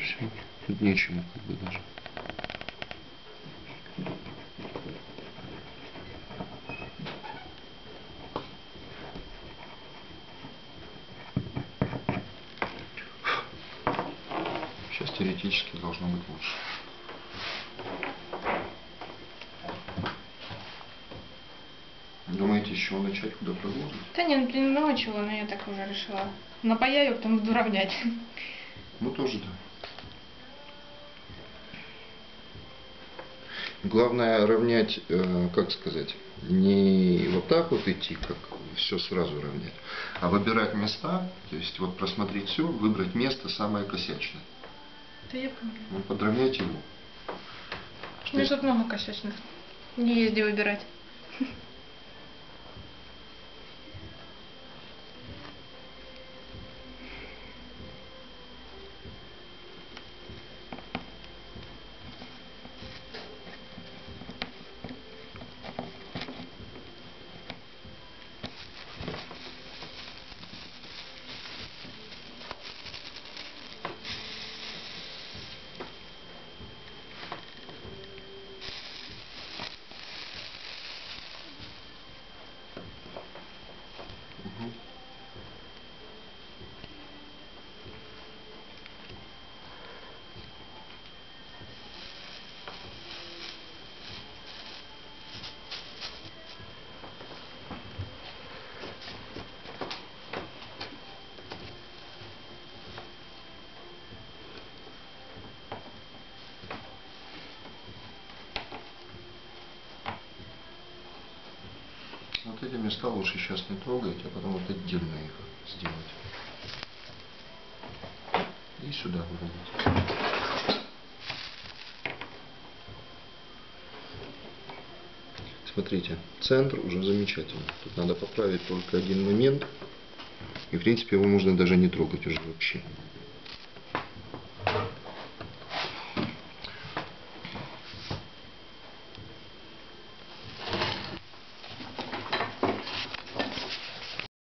все. Тут нечему как бы даже. Сейчас теоретически должно быть лучше. Думаете, с чего начать, куда продолжить? Да нет, ну много чего, но я так уже решила. Напаяю, потом буду равнять. Ну тоже да. Главное равнять, как сказать, не вот так вот идти, как все сразу равнять, а выбирать места, то есть вот просмотреть все, выбрать место самое косячное. Да я помню. Ну, подровнять его. У меня тут много косячных. Не езди выбирать. Угу. Вот эти места лучше сейчас не трогать, а потом вот отдельно их сделать. И сюда выводить. Смотрите, центр уже замечательный. Тут надо поправить только один момент. И в принципе его можно даже не трогать уже вообще.